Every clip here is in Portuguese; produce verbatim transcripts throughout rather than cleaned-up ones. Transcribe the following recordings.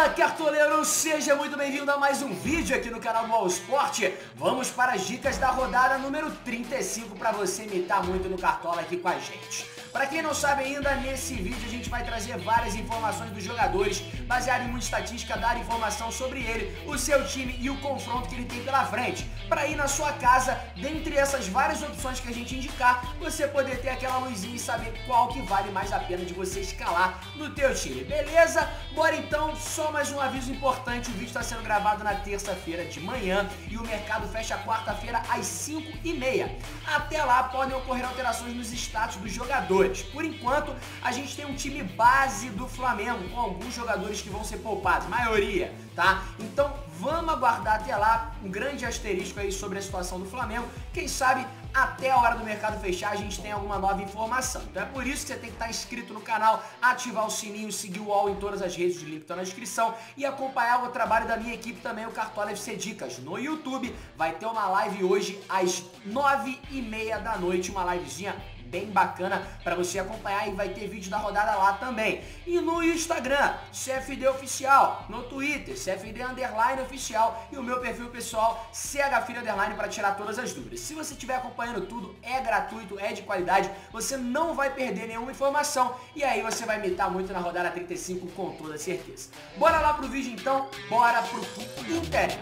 Fala, cartoleiro! Seja muito bem-vindo a mais um vídeo aqui no canal do All Sport. Vamos para as dicas da rodada número trinta e cinco para você imitar muito no Cartola aqui com a gente. Para quem não sabe ainda, nesse vídeo a gente vai trazer várias informações dos jogadores, baseado em muita estatística, dar informação sobre ele, o seu time e o confronto que ele tem pela frente. Para ir na sua casa, dentre essas várias opções que a gente indicar, você poder ter aquela luzinha e saber qual que vale mais a pena de você escalar no teu time, beleza? Bora então, só mais um aviso importante, o vídeo está sendo gravado na terça-feira de manhã e o mercado fecha quarta-feira às cinco e meia. Até lá podem ocorrer alterações nos status dos jogadores. Por enquanto, a gente tem um time base do Flamengo, com alguns jogadores que vão ser poupados, maioria, tá? Então, vamos aguardar até lá, um grande asterisco aí sobre a situação do Flamengo. Quem sabe, até a hora do mercado fechar, a gente tem alguma nova informação. Então é por isso que você tem que estar inscrito no canal, ativar o sininho, seguir o All em todas as redes, o link está na descrição, e acompanhar o trabalho da minha equipe também, o Cartola F C Dicas, no YouTube. Vai ter uma live hoje às nove e meia da noite, uma livezinha bem bacana para você acompanhar, e vai ter vídeo da rodada lá também. E no Instagram, C F D Oficial, no Twitter, C F D Underline Oficial, e o meu perfil pessoal, C H Filho Underline, para tirar todas as dúvidas. Se você estiver acompanhando tudo, é gratuito, é de qualidade, você não vai perder nenhuma informação, e aí você vai imitar muito na rodada trinta e cinco com toda certeza. Bora lá pro vídeo então, bora pro que interessa.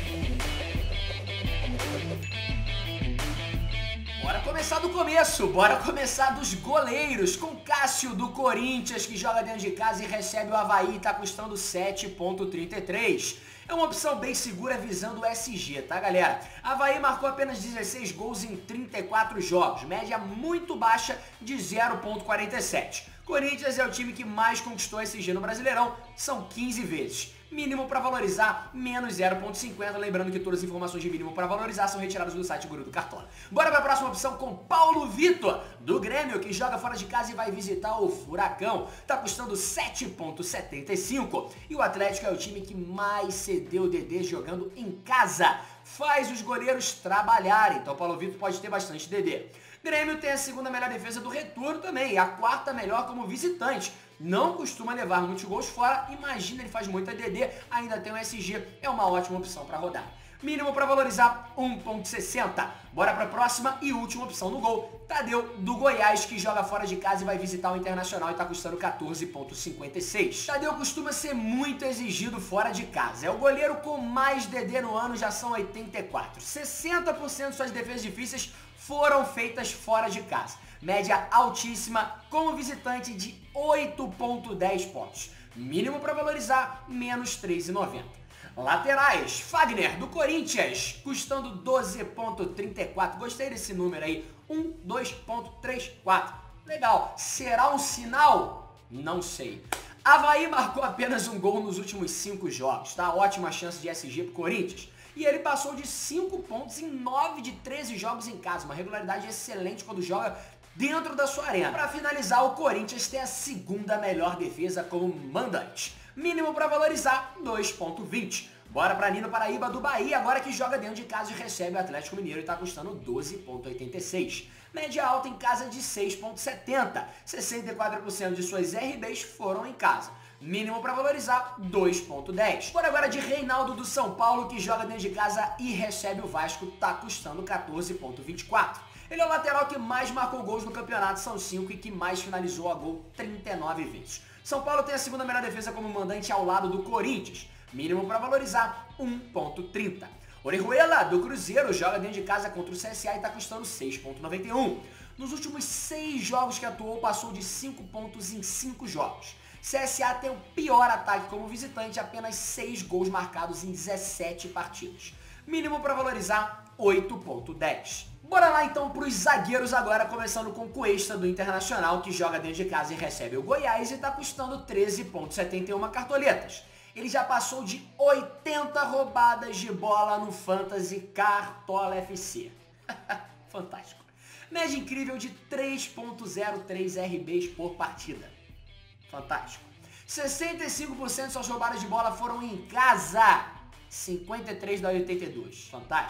Bora começar do começo, bora começar dos goleiros, com Cássio do Corinthians, que joga dentro de casa e recebe o Avaí, tá custando sete ponto trinta e três. É uma opção bem segura visando o S G, tá galera? Avaí marcou apenas dezesseis gols em trinta e quatro jogos, média muito baixa de zero ponto quarenta e sete. Corinthians é o time que mais conquistou S G no Brasileirão, são quinze vezes. Mínimo para valorizar, menos zero ponto cinquenta, lembrando que todas as informações de mínimo para valorizar são retiradas do site Guru do Cartola. Bora para a próxima opção com Paulo Vitor, do Grêmio, que joga fora de casa e vai visitar o Furacão. Tá custando sete ponto setenta e cinco, e o Atlético é o time que mais cedeu D D jogando em casa. Faz os goleiros trabalharem, então Paulo Vitor pode ter bastante D D. Grêmio tem a segunda melhor defesa do retorno também, e a quarta melhor como visitante. Não costuma levar muitos gols fora, imagina, ele faz muita D D, ainda tem o S G, é uma ótima opção para rodar. Mínimo para valorizar, um ponto sessenta. Bora para a próxima e última opção no gol, Tadeu do Goiás, que joga fora de casa e vai visitar o Internacional e está custando quatorze ponto cinquenta e seis. Tadeu costuma ser muito exigido fora de casa, é o goleiro com mais D D no ano, já são oitenta e quatro. sessenta por cento de suas defesas difíceis foram feitas fora de casa. Média altíssima, como visitante de oito ponto dez pontos. Mínimo para valorizar, menos três ponto noventa. Laterais, Fagner do Corinthians, custando doze ponto trinta e quatro. Gostei desse número aí, um, dois ponto trinta e quatro. Legal, será um sinal? Não sei. Avaí marcou apenas um gol nos últimos cinco jogos, tá? Ótima chance de S G pro Corinthians. E ele passou de cinco pontos em nove de treze jogos em casa, uma regularidade excelente quando joga dentro da sua arena. Para finalizar, o Corinthians tem a segunda melhor defesa como mandante. Mínimo para valorizar, dois ponto vinte. Bora para Nino Paraíba do Bahia, agora que joga dentro de casa e recebe o Atlético Mineiro e está custando doze ponto oitenta e seis. Média alta em casa de seis ponto setenta. sessenta e quatro por cento de suas R Bs foram em casa. Mínimo para valorizar, dois ponto dez. Bora agora de Reinaldo do São Paulo, que joga dentro de casa e recebe o Vasco, tá custando quatorze ponto vinte e quatro. Ele é o lateral que mais marcou gols no campeonato, são cinco, e que mais finalizou a gol trinta e nove vezes. São Paulo tem a segunda melhor defesa como mandante ao lado do Corinthians. Mínimo para valorizar, um ponto trinta. Orihuela do Cruzeiro joga dentro de casa contra o C S A e está custando seis ponto noventa e um. Nos últimos seis jogos que atuou, passou de cinco pontos em cinco jogos. C S A tem o pior ataque como visitante, apenas seis gols marcados em dezessete partidas. Mínimo para valorizar, oito ponto dez. Bora lá então para os zagueiros agora, começando com o Cuesta do Internacional, que joga dentro de casa e recebe o Goiás e está custando treze ponto setenta e um cartoletas. Ele já passou de oitenta roubadas de bola no Fantasy Cartola F C. Fantástico. Média incrível de três ponto zero três R Bs por partida. Fantástico. sessenta e cinco por cento de suas roubadas de bola foram em casa. cinquenta e três da oitenta e dois. Fantástico.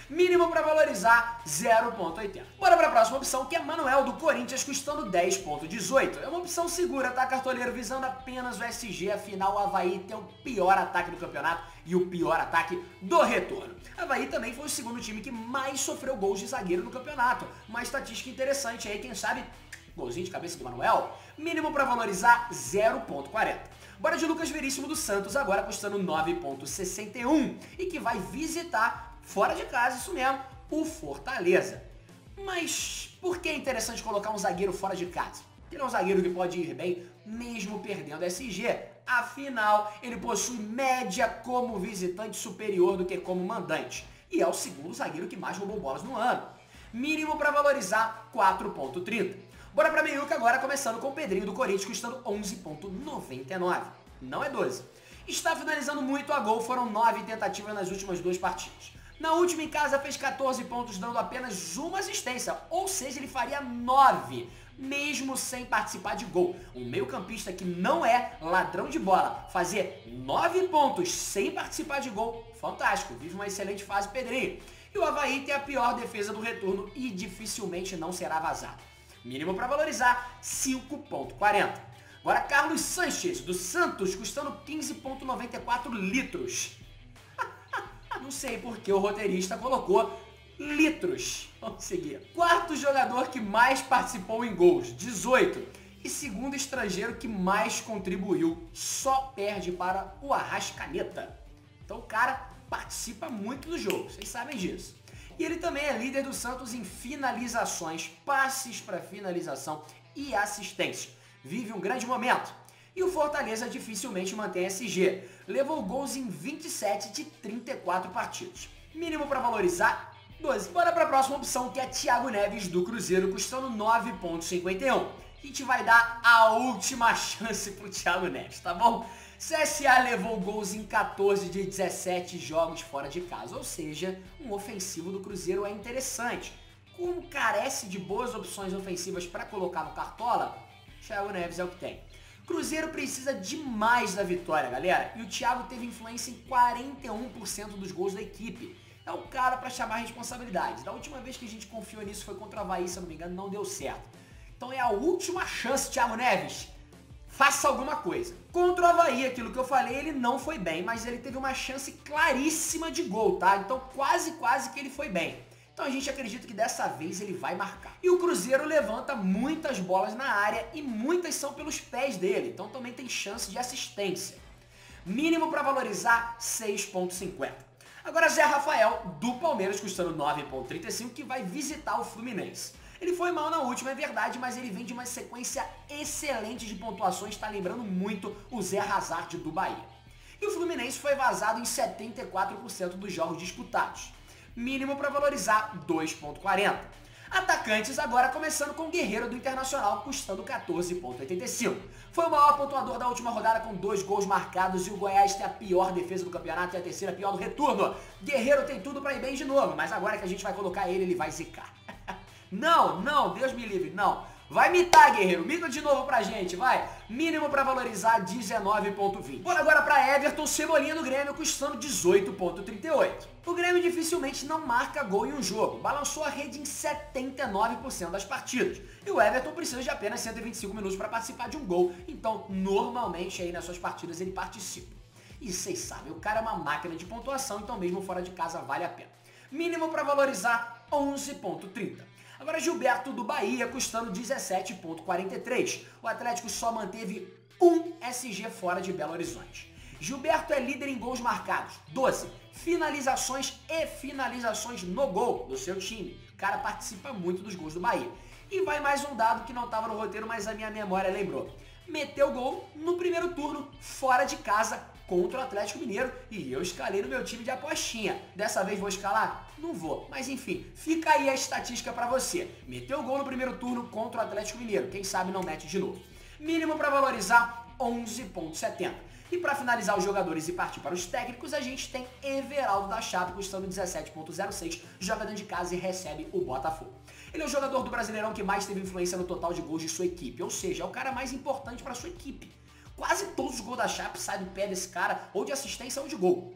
Mínimo para valorizar, zero ponto oitenta. Bora para a próxima opção, que é Manuel do Corinthians, custando dez ponto dezoito. É uma opção segura, tá, cartoleiro? Visando apenas o S G, afinal o Avaí tem o pior ataque do campeonato e o pior ataque do retorno. O Avaí também foi o segundo time que mais sofreu gols de zagueiro no campeonato. Uma estatística interessante aí, quem sabe, golzinho de cabeça do Manuel. Mínimo para valorizar, zero ponto quarenta. Bora de Lucas Veríssimo do Santos, agora custando nove ponto sessenta e um. E que vai visitar, fora de casa, isso mesmo, o Fortaleza. Mas por que é interessante colocar um zagueiro fora de casa? Ele é um zagueiro que pode ir bem mesmo perdendo S G. Afinal, ele possui média como visitante superior do que como mandante. E é o segundo zagueiro que mais roubou bolas no ano. Mínimo para valorizar, quatro ponto trinta. Bora pra meiuca agora, começando com o Pedrinho do Corinthians, custando onze ponto noventa e nove. Não é doze. Está finalizando muito a gol, foram nove tentativas nas últimas duas partidas. Na última em casa fez quatorze pontos, dando apenas uma assistência, ou seja, ele faria nove, mesmo sem participar de gol. Um meio-campista que não é ladrão de bola, fazer nove pontos sem participar de gol, fantástico, vive uma excelente fase Pedrinho. E o Avaí tem a pior defesa do retorno e dificilmente não será vazado. Mínimo para valorizar, cinco ponto quarenta. Agora Carlos Sanches, do Santos, custando quinze ponto noventa e quatro litros. Não sei porque o roteirista colocou litros. Vamos seguir. Quarto jogador que mais participou em gols, dezoito. E segundo estrangeiro que mais contribuiu, só perde para o Arrascaeta. Então o cara participa muito do jogo, vocês sabem disso. E ele também é líder do Santos em finalizações, passes para finalização e assistência. Vive um grande momento. E o Fortaleza dificilmente mantém S G. Levou gols em vinte e sete de trinta e quatro partidas. Mínimo para valorizar, doze. Bora para a próxima opção, que é Thiago Neves do Cruzeiro, custando nove ponto cinquenta e um. A gente vai dar a última chance pro Thiago Neves, tá bom? C S A levou gols em quatorze de dezessete jogos fora de casa, ou seja, um ofensivo do Cruzeiro é interessante. Como carece de boas opções ofensivas para colocar no Cartola, Thiago Neves é o que tem. Cruzeiro precisa demais da vitória, galera, e o Thiago teve influência em quarenta e um por cento dos gols da equipe. É o cara para chamar a responsabilidade. Da última vez que a gente confiou nisso foi contra o Avaí, se eu não me engano, não deu certo. Então é a última chance, Thiago Neves. Faça alguma coisa. Contra o Avaí, aquilo que eu falei, ele não foi bem, mas ele teve uma chance claríssima de gol, tá? Então quase, quase que ele foi bem. Então a gente acredita que dessa vez ele vai marcar. E o Cruzeiro levanta muitas bolas na área e muitas são pelos pés dele, então também tem chance de assistência. Mínimo para valorizar, seis ponto cinquenta. Agora Zé Rafael, do Palmeiras, custando nove ponto trinta e cinco, que vai visitar o Fluminense. Ele foi mal na última, é verdade, mas ele vem de uma sequência excelente de pontuações, está lembrando muito o Zé Hazard do Bahia. E o Fluminense foi vazado em setenta e quatro por cento dos jogos disputados. Mínimo para valorizar, dois ponto quarenta. Atacantes agora começando com o Guerreiro do Internacional, custando quatorze ponto oitenta e cinco. Foi o maior pontuador da última rodada com dois gols marcados e o Goiás tem a pior defesa do campeonato e a terceira pior do retorno. Guerreiro tem tudo para ir bem de novo, mas agora que a gente vai colocar ele, ele vai zicar. Não, não, Deus me livre, não. Vai mitar, Guerreiro, mita de novo pra gente, vai. Mínimo pra valorizar, dezenove ponto vinte. Bora agora pra Everton, Cebolinha do Grêmio, custando dezoito ponto trinta e oito. O Grêmio dificilmente não marca gol em um jogo. Balançou a rede em setenta e nove por cento das partidas. E o Everton precisa de apenas cento e vinte e cinco minutos para participar de um gol. Então, normalmente, aí nas suas partidas ele participa. E vocês sabem, o cara é uma máquina de pontuação, então mesmo fora de casa vale a pena. Mínimo para valorizar, onze ponto trinta. Agora Gilberto do Bahia, custando dezessete ponto quarenta e três. O Atlético só manteve um S G fora de Belo Horizonte. Gilberto é líder em gols marcados, doze. Finalizações e finalizações no gol do seu time. O cara participa muito dos gols do Bahia. E vai mais um dado que não estava no roteiro, mas a minha memória lembrou. Meteu gol no primeiro turno, fora de casa, contra o Atlético Mineiro, e eu escalei no meu time de apostinha. Dessa vez vou escalar? Não vou, mas enfim, fica aí a estatística pra você. Meteu gol no primeiro turno contra o Atlético Mineiro, quem sabe não mete de novo. Mínimo pra valorizar, onze ponto setenta. E para finalizar os jogadores e partir para os técnicos, a gente tem Everaldo da Chape, custando dezessete ponto zero seis, joga dentro de casa e recebe o Botafogo. Ele é o jogador do Brasileirão que mais teve influência no total de gols de sua equipe, ou seja, é o cara mais importante para sua equipe. Quase todos os gols da Chape saem do pé desse cara, ou de assistência ou de gol.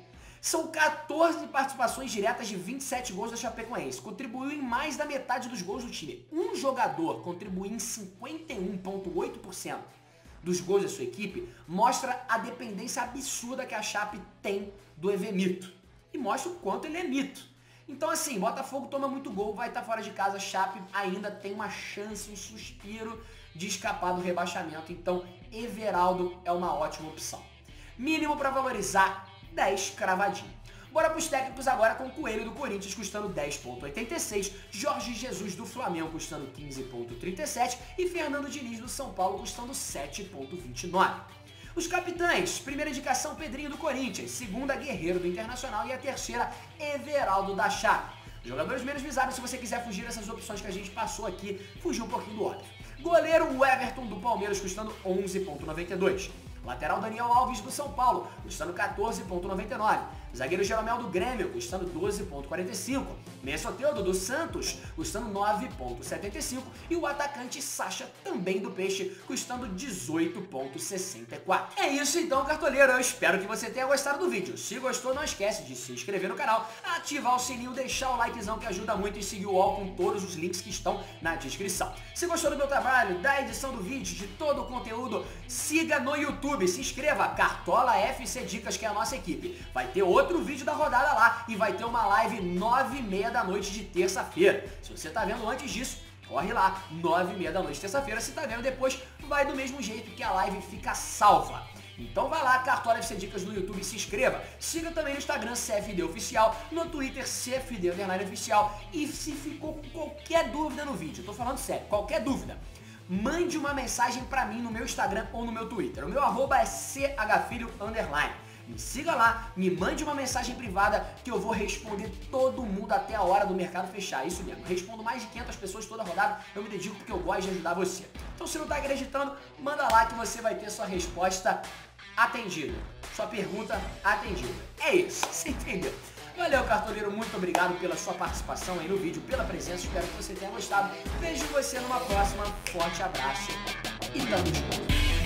São quatorze participações diretas de vinte e sete gols da Chapecoense. Contribuiu em mais da metade dos gols do time. Um jogador contribuiu em cinquenta e um vírgula oito por cento dos gols da sua equipe, mostra a dependência absurda que a Chape tem do Evemito. E mostra o quanto ele é mito. Então assim, Botafogo toma muito gol, vai estar fora de casa, Chape ainda tem uma chance, um suspiro de escapar do rebaixamento. Então Everaldo é uma ótima opção. Mínimo para valorizar, dez cravadinho. Bora para os técnicos agora, com o Coelho do Corinthians custando dez vírgula oitenta e seis, Jorge Jesus do Flamengo custando quinze vírgula trinta e sete e Fernando Diniz do São Paulo custando sete vírgula vinte e nove. Os capitães, primeira indicação Pedrinho do Corinthians, segunda Guerreiro do Internacional e a terceira Everaldo da Chape. Jogadores menos visados, se você quiser fugir dessas opções que a gente passou aqui, fugir um pouquinho do óbvio. Goleiro o Everton do Palmeiras custando onze vírgula noventa e dois. Lateral Daniel Alves do São Paulo, custando quatorze vírgula noventa e nove. Zagueiro Jeromel do Grêmio, custando doze vírgula quarenta e cinco. Meia Soteldo do Santos, custando nove vírgula setenta e cinco. E o atacante Sacha, também do Peixe, custando dezoito vírgula sessenta e quatro. É isso então, cartoleiro. Eu espero que você tenha gostado do vídeo. Se gostou, não esquece de se inscrever no canal, ativar o sininho, deixar o likezão que ajuda muito e seguir o U O L com todos os links que estão na descrição. Se gostou do meu trabalho, da edição do vídeo, de todo o conteúdo, siga no YouTube. Se inscreva, Cartola F C Dicas, que é a nossa equipe. Vai ter outro vídeo da rodada lá e vai ter uma live nove e meia da noite de terça-feira. Se você tá vendo antes disso, corre lá, nove e meia da noite de terça-feira. Se tá vendo depois, vai do mesmo jeito que a live fica salva. Então vai lá, Cartola F C Dicas no YouTube, se inscreva. Siga também no Instagram C F D Oficial, no Twitter C F D Underline Oficial. E se ficou com qualquer dúvida no vídeo, eu tô falando sério, qualquer dúvida, mande uma mensagem pra mim no meu Instagram ou no meu Twitter. O meu arroba é chfilho underline. Me siga lá, me mande uma mensagem privada que eu vou responder todo mundo até a hora do mercado fechar. Isso mesmo, respondo mais de quinhentas pessoas toda rodada, eu me dedico porque eu gosto de ajudar você. Então se não tá acreditando, manda lá que você vai ter sua resposta atendida. Sua pergunta atendida. É isso, você entendeu? Valeu, cartoleiro, muito obrigado pela sua participação aí no vídeo, pela presença, espero que você tenha gostado. Vejo você numa próxima, forte abraço e tamo junto.